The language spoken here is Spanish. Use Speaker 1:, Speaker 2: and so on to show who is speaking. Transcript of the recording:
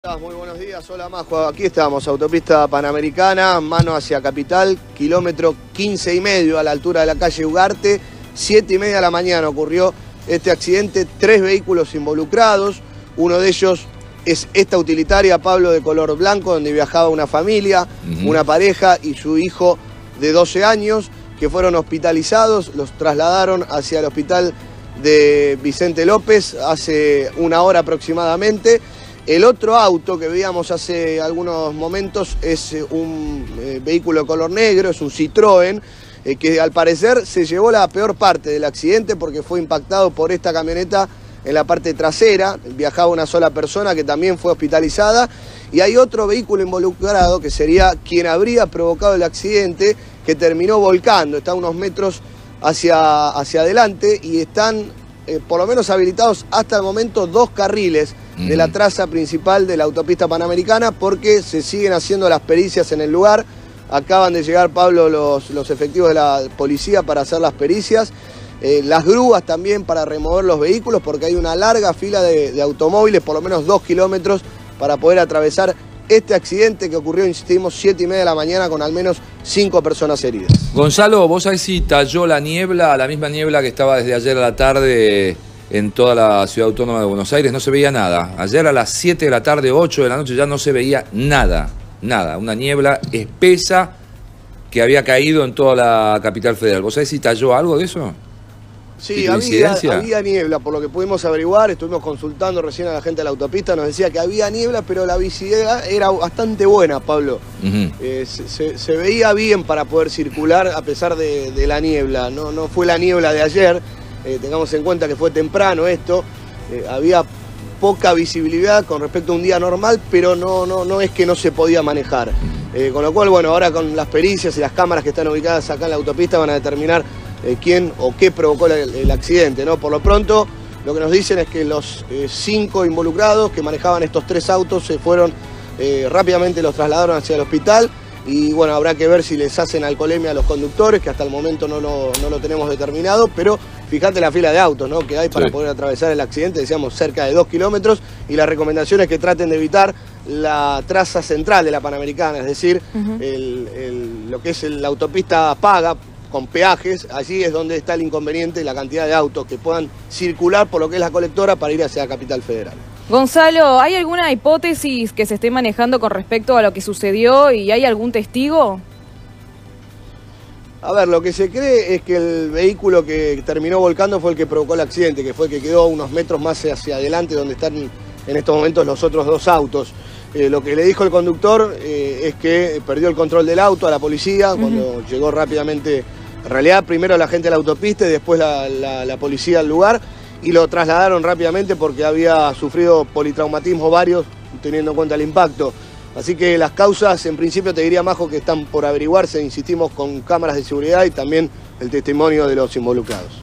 Speaker 1: Muy buenos días, hola Majo, aquí estamos, autopista Panamericana, mano hacia Capital, kilómetro 15,5 a la altura de la calle Ugarte, 7:30 de la mañana ocurrió este accidente, 3 vehículos involucrados, uno de ellos es esta utilitaria, Pablo, de color blanco, donde viajaba una familia, una pareja y su hijo de 12 años, que fueron hospitalizados, los trasladaron hacia el hospital de Vicente López hace una hora aproximadamente. El otro auto que veíamos hace algunos momentos es un vehículo de color negro, es un Citroën, que al parecer se llevó la peor parte del accidente porque fue impactado por esta camioneta en la parte trasera. Viajaba una sola persona que también fue hospitalizada y hay otro vehículo involucrado que sería quien habría provocado el accidente, que terminó volcando, está a unos metros hacia adelante y están por lo menos habilitados hasta el momento 2 carriles de la traza principal de la autopista Panamericana porque se siguen haciendo las pericias en el lugar. Acaban de llegar, Pablo, los efectivos de la policía para hacer las pericias, las grúas también para remover los vehículos porque hay una larga fila de automóviles, por lo menos 2 kilómetros para poder atravesar este accidente que ocurrió, insistimos, 7:30 de la mañana con al menos 5 personas heridas.
Speaker 2: Gonzalo, ¿vos sabés si talló la niebla, la misma niebla que estaba desde ayer a la tarde en toda la ciudad autónoma de Buenos Aires? No se veía nada. Ayer a las 7 de la tarde, 8 de la noche ya no se veía nada, nada. Una niebla espesa que había caído en toda la capital federal. ¿Vos sabés si talló algo de eso?
Speaker 1: Sí, había niebla, por lo que pudimos averiguar, estuvimos consultando recién a la gente de la autopista, nos decía que había niebla, pero la visibilidad era bastante buena, Pablo. Se veía bien para poder circular a pesar de la niebla, no fue la niebla de ayer, tengamos en cuenta que fue temprano esto, había poca visibilidad con respecto a un día normal, pero no es que no se podía manejar. Con lo cual, bueno, ahora con las pericias y las cámaras que están ubicadas acá en la autopista van a determinar quién o qué provocó el accidente, ¿no? Por lo pronto, lo que nos dicen es que los 5 involucrados que manejaban estos 3 autos se fueron, rápidamente los trasladaron hacia el hospital y bueno, habrá que ver si les hacen alcoholemia a los conductores, que hasta el momento no lo tenemos determinado, pero fíjate la fila de autos, ¿no?, que hay para poder atravesar el accidente, decíamos cerca de 2 kilómetros, y la recomendación es que traten de evitar la traza central de la Panamericana, es decir, lo que es la autopista paga, con peajes, allí es donde está el inconveniente, la cantidad de autos que puedan circular por lo que es la colectora para ir hacia la capital federal.
Speaker 3: Gonzalo, ¿hay alguna hipótesis que se esté manejando con respecto a lo que sucedió y hay algún testigo?
Speaker 1: A ver, lo que se cree es que el vehículo que terminó volcando fue el que provocó el accidente, que fue el que quedó unos metros más hacia adelante donde están en estos momentos los otros 2 autos. Lo que le dijo el conductor es que perdió el control del auto a la policía cuando llegó rápidamente. En realidad, primero la gente de la autopista y después la policía al lugar, y lo trasladaron rápidamente porque había sufrido politraumatismo varios, teniendo en cuenta el impacto. Así que las causas, en principio te diría, Majo, que están por averiguarse, insistimos, con cámaras de seguridad y también el testimonio de los involucrados.